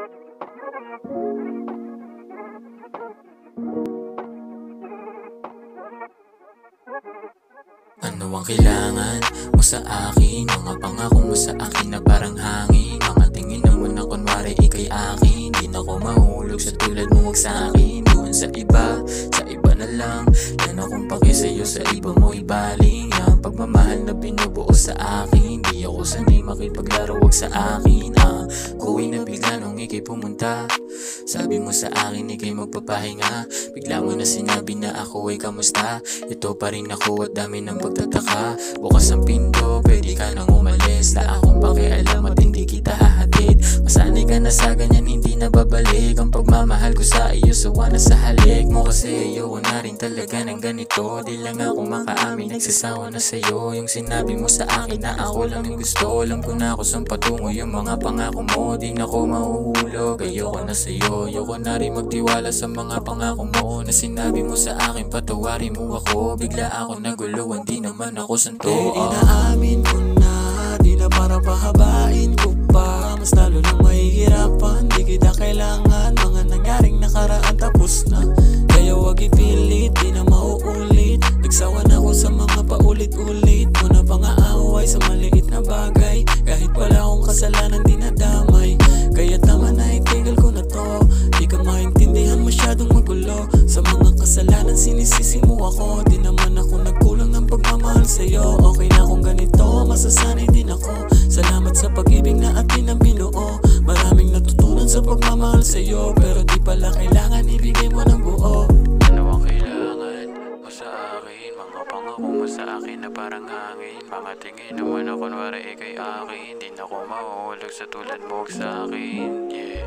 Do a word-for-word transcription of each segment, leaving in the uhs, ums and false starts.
Ano ang kailangan mo sa akin? Mga pangako mo sa akin na parang hangin. Mga tingin na mo na kunwari ikay akin. Di na ko mahulog sa tulad mo, wag sa'kin. Doon sa iba, sa iba na lang. Yan akong paki sa'yo, sa iba mo ibaling. Ang pagmamahal na binubuo sa akin. Di ako sanay makipaglaro, wag sa akin. ah, Kuwi na bigla nung ikay pumunta. Sabi mo sa akin ikay magpapahinga. Bigla mo na sinabi na ako ay kamusta. Ito pa rin ako at dami ng pagtataka. Bukas ang pinto, pwede ka nang umalis. La akong pakialam at hindi kita hahatid. Masanay ka na sa ganyan, hindi na babalik. Ang pagmamahal ko sa iyo, sawa na sa halik mo. Kasi ayoko na rin talaga ng ganito. Di lang ako makaamin, nagsasawa na sa'yo. Yung sinabi mo sa akin na ako lang yung gusto. Alam ko na ako saan patungo, yung mga pangako mo. Di na ko mahuhulog, ayoko na sa'yo. Ayoko na rin magtiwala sa mga pangako mo. Na sinabi mo sa akin, patawarin mo ako. Bigla ako nagulo, hindi naman ako santo. Eh inaamin ko na, di na para pahabain ko pa. Mas lalo nang mahihirapan, di kita kailangan. Mga nangyaring nakaraan tapos na. Kaya wag ipilit, di na mauulit. Nagsawa na ako sa mga paulit-ulit. Mo na pang aaway sa maliit na bagay. Kahit wala akong kasalanan, di nadamay. Kaya tama na, itigil ko na to. Di ka maintindihan, masyadong magulo. Sa mga kasalanan, sinisisi mo ako. Di naman ako nagkulang ng pagmamahal sa'yo. Okay na kung ganito, masasanay din ako. Salamat sa pag-ibig na atin ang binuo. Maraming natutunan sa pagmamahal sa'yo. Pero di pala kailangan ibigay mo ng buo. Ano ang kailangan mo sa akin? Mga pangako mo sa akin na parang hangin. Mga tingin naman na kunwari ikay akin. Di na ko mahulog sa tulad mo, wag sa akin. Yeah.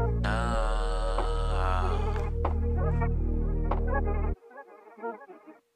Ah, ah.